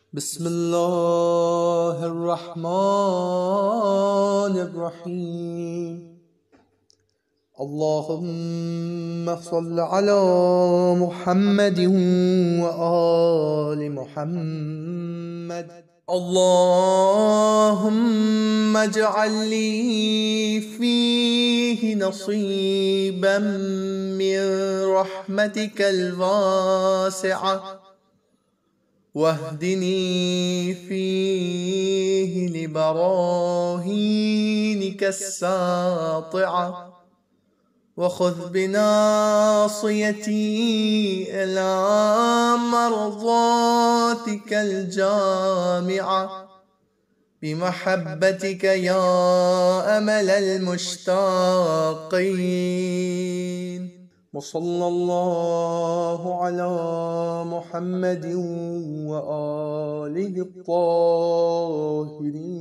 بسم الله الرحمن الرحيم. اللهم صل على محمد وآل محمد. اللهم اجعل لي فيه نصيبا من رحمتك الواسعة، واهدني فيه لبراهينك الساطعة، وخذ بناصيتي إلى مرضاتك الجامعة بمحبتك يا أمل المشتاقين. وصلى الله على محمد وآله الطاهرين.